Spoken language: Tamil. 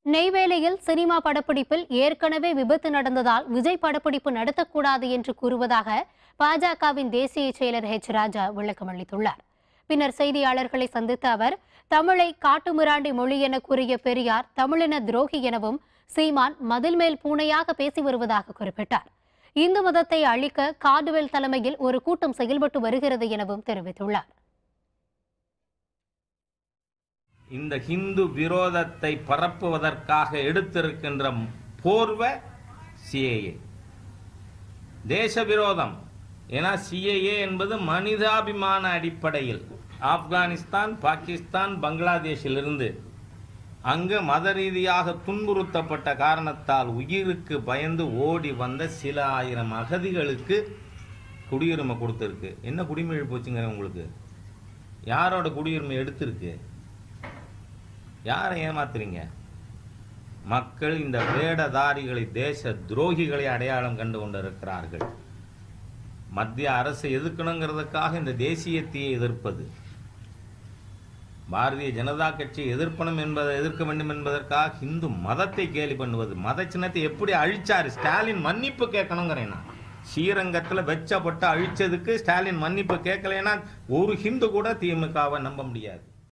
நெய்வேலியில் சினிமா படப்பிடிப்பில் ஏற்கனவே விபத்து நடந்ததால் விஜய் படப்பிடிப்பு நடத்தக்கூடாது என்று கூறுவதாக பாஜகவின் தேசிய செயலர் ராஜா விளக்கம் அளித்துள்ளார். பின்னர் செய்தியாளர்களை சந்தித்த அவர், தமிழை காட்டுமிராண்டி மொழி என கூறிய பெரியார் தமிழின துரோகி எனவும் சீமான் மதில் மேல் பூனையாக பேசி வருவதாக குறிப்பிட்டார். இந்து மதத்தை அழிக்க கார்டுவெல் தலைமையில் ஒரு கூட்டம் செயல்பட்டு வருகிறது எனவும் தெரிவித்துள்ளார். இந்த ஹிந்து விரோதத்தை பரப்புவதற்காக எடுத்திருக்கின்ற போர்வை சிஏஏ தேச விரோதம். ஏன்னா சிஏஏ என்பது மனிதாபிமான அடிப்படையில் ஆப்கானிஸ்தான், பாகிஸ்தான், பங்களாதேஷிலிருந்து அங்கு மத ரீதியாக துன்புறுத்தப்பட்ட காரணத்தால் உயிருக்கு பயந்து ஓடி வந்த சில ஆயிரம் அகதிகளுக்கு குடியுரிமை கொடுத்துருக்கு. என்ன குடியுரிமை போச்சுங்க உங்களுக்கு? யாரோட குடியுரிமை எடுத்திருக்கு? யாரை ஏமாத்துறீங்க? மக்கள் இந்த வேடதாரிகளை, தேச துரோகிகளை அடையாளம் கண்டு கொண்டிருக்கிறார்கள். மத்திய அரசு எதிர்க்கணுங்கிறதுக்காக இந்த தேசியத்தையே எதிர்ப்பது, பாரதிய ஜனதா கட்சியை எதிர்க்க வேண்டும் என்பதற்காக இந்து மதத்தை கேலி பண்ணுவது, மத சின்னத்தை எப்படி அழிச்சாரு ஸ்டாலின் மன்னிப்பு கேட்கணுங்கிறேன். ஸ்ரீரங்கத்தில் வெச்சப்பட்டு அழிச்சதுக்கு ஸ்டாலின் மன்னிப்பு கேட்கலைன்னா ஒரு ஹிந்து கூட திமுகவை நம்ப முடியாது.